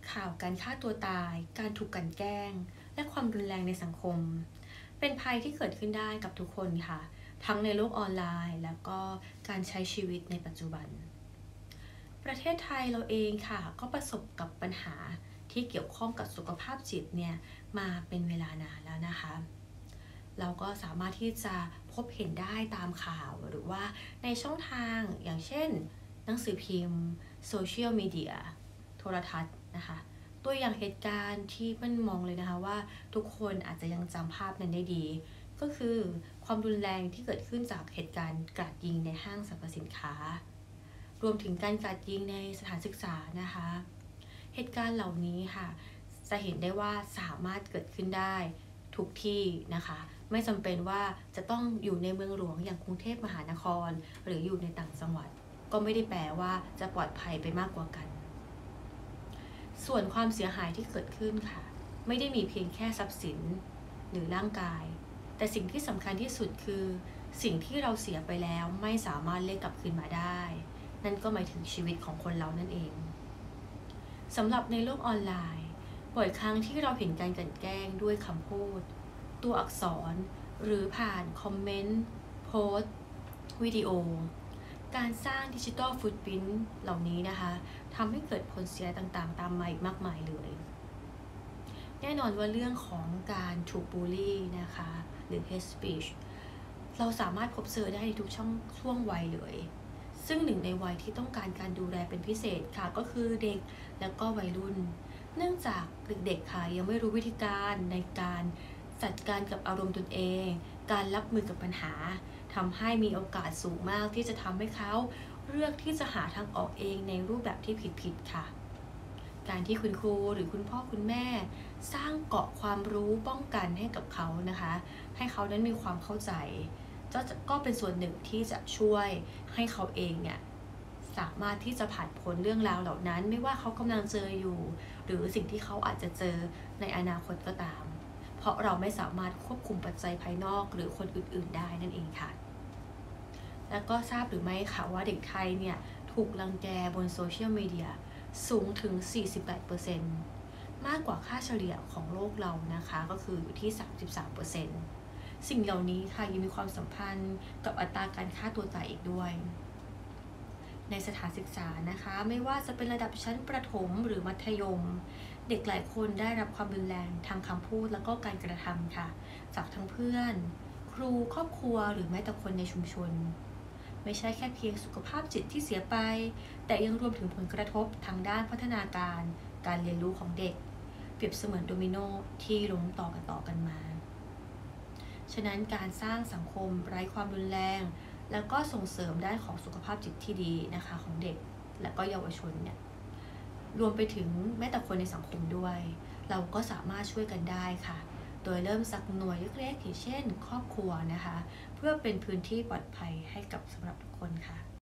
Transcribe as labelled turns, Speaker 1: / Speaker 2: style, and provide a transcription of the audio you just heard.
Speaker 1: ข่าวการฆ่าตัวตาย การถูกกลั่นแกล้ง และความรุนแรงในสังคม เป็นภัยที่เกิดขึ้นได้กับทุกคนค่ะ ทั้งในโลกออนไลน์ แล้วก็การใช้ชีวิตในปัจจุบัน ประเทศไทยเราเองค่ะก็ประสบกับปัญหาที่เกี่ยวข้องกับสุขภาพจิตเนี่ยมาเป็นเวลานานแล้วนะคะ เราก็สามารถที่จะพบเห็นได้ตามข่าวหรือว่าในช่องทางอย่างเช่นหนังสือพิมพ์โซเชียลมีเดียโทรทัศน์นะคะตัวอย่างเหตุการณ์ที่มันมองเลยนะคะว่าทุกคนอาจจะยังจำภาพนั้นได้ดีก็คือความรุนแรงที่เกิดขึ้นจากเหตุการณ์กราดยิงในห้างสรรพสินค้ารวมถึงการกราดยิงในสถานศึกษานะคะเหตุการณ์เหล่านี้ค่ะจะเห็นได้ว่าสามารถเกิดขึ้นได้ทุกที่นะคะไม่จำเป็นว่าจะต้องอยู่ในเมืองหลวงอย่างกรุงเทพมหานครหรืออยู่ในต่างจังหวัดก็ไม่ได้แปลว่าจะปลอดภัยไปมากกว่ากันส่วนความเสียหายที่เกิดขึ้นค่ะไม่ได้มีเพียงแค่ทรัพย์สินหรือร่างกายแต่สิ่งที่สำคัญที่สุดคือสิ่งที่เราเสียไปแล้วไม่สามารถเรียกกลับคืนมาได้นั่นก็หมายถึงชีวิตของคนเรานั่นเองสำหรับในโลกออนไลน์บ่อยครั้งที่เราเห็นการกลั่นแกล้งด้วยคำพูดตัวอักษรหรือผ่านคอมเมนต์โพสต์วิดีโอการสร้างดิจิทัลฟุตพริ้นท์เหล่านี้นะคะทำให้เกิดผลเสียต่างๆตามมาอีกมากมายเลยแน่นอนว่าเรื่องของการถูกบูลลี่นะคะหรือ hate speech เราสามารถพบเจอได้ในทุกช่วงวัยเลยซึ่งหนึ่งในวัยที่ต้องการการดูแลเป็นพิเศษค่ะก็คือเด็กและก็วัยรุ่นเนื่องจากเด็กๆค่ะยังไม่รู้วิธีการในการจัดการกับอารมณ์ตนเองการรับมือกับปัญหาทำให้มีโอกาสสูงมากที่จะทำให้เขาเลือกที่จะหาทางออกเองในรูปแบบที่ผิดๆค่ะการที่คุณครูหรือคุณพ่อคุณแม่สร้างเกราะความรู้ป้องกันให้กับเขานะคะให้เขานั้นมีความเข้าใจก็เป็นส่วนหนึ่งที่จะช่วยให้เขาเองเนี่ยสามารถที่จะผ่านพ้นเรื่องราวเหล่านั้นไม่ว่าเขากำลังเจออยู่หรือสิ่งที่เขาอาจจะเจอในอนาคตก็ตามเพราะเราไม่สามารถควบคุมปัจจัยภายนอกหรือคนอื่นๆได้นั่นเองค่ะแล้วก็ทราบหรือไม่คะว่าเด็กไทยเนี่ยถูกรังแกบนโซเชียลมีเดียสูงถึง 48%มากกว่าค่าเฉลี่ยของโลกเรานะคะก็คืออยู่ที่ 33%สิ่งเหล่านี้ค่ะยังมีความสัมพันธ์กับอัตราการฆ่าตัวตายอีกด้วยในสถานศึกษานะคะไม่ว่าจะเป็นระดับชั้นประถมหรือมัธยมเด็กหลายคนได้รับความรุนแรงทางคำพูดแล้วก็การกระทำค่ะจากทั้งเพื่อนครูครอบครัวหรือแม้แต่คนในชุมชนไม่ใช่แค่เพียงสุขภาพจิตที่เสียไปแต่ยังรวมถึงผลกระทบทางด้านพัฒนาการเรียนรู้ของเด็กเปรียบเสมือนโดมิโนที่ล้มต่อกันมาฉะนั้นการสร้างสังคมไร้ความรุนแรงแล้วก็ส่งเสริมด้านของสุขภาพจิตที่ดีนะคะของเด็กและก็เยาวชนเนี่ยรวมไปถึงแม้แต่คนในสังคมด้วยเราก็สามารถช่วยกันได้ค่ะโดยเริ่มจากหน่วยเล็กๆอย่างเช่นครอบครัวนะคะเพื่อเป็นพื้นที่ปลอดภัยให้กับสำหรับทุกคนค่ะ